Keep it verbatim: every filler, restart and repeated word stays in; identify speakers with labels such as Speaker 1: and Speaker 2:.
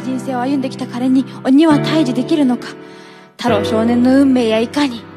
Speaker 1: 人生を歩んできた彼に鬼は退治できるのか。太郎少年の運命やいかに。